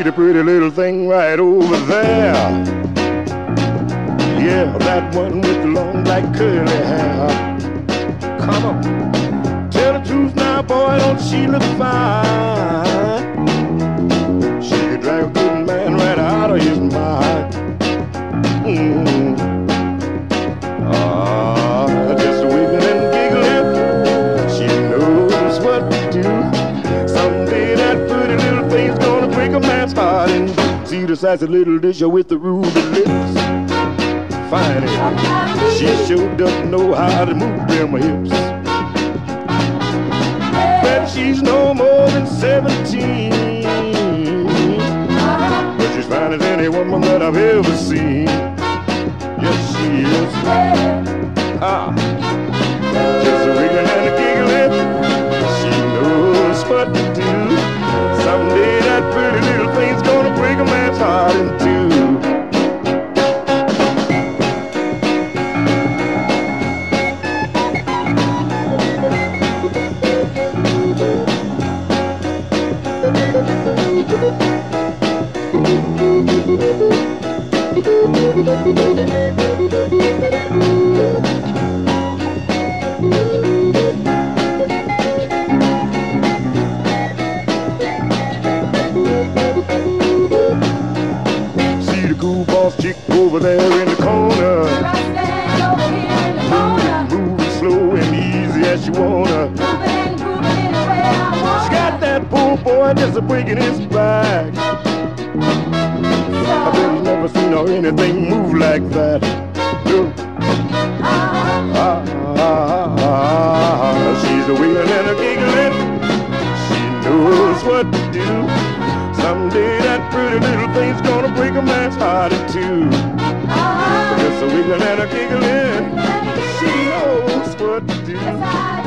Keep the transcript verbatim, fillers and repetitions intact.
the pretty little thing right over there. Yeah, that one with the long black curly hair. Come on, tell the truth now, boy, don't she look fine? She could drive a good man right out of his mind. Mm. Ah, just wiggling and giggling, she knows what to do. Someday that pretty little thing's gonna break a man's heart. And see the sassy little disher with the ruby lips. Fine, she sure doesn't know how to move them hips. But she's no more than seventeen, but she's fine as any woman that I've ever seen. Yes, she is. Ah, just a wiggling and a giggling, she knows what to do. Someday that pretty little thing's gonna break a man's heart in two. See the cool boss chick over there in the corner, moving, moving slow and easy as she wanna. She got that poor boy just a breaking his back. I bet he's never seen or anything move like that. No. Ah, ah, ah, ah. She's a wiggling and a giggling, she knows what to do. Someday that pretty little thing's gonna break a man's heart in two. Just a wiggling and a giggling, she knows what to do.